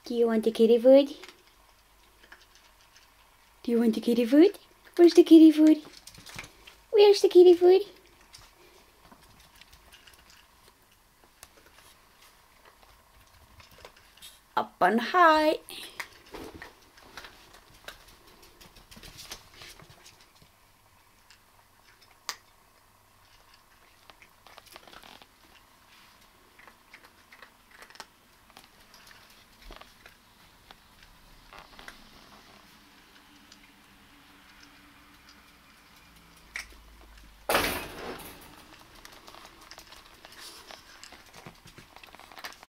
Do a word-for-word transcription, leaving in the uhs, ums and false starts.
Do you want the kitty food? Do you want the kitty food? Where's the kitty food? Where's the kitty food? Up on high.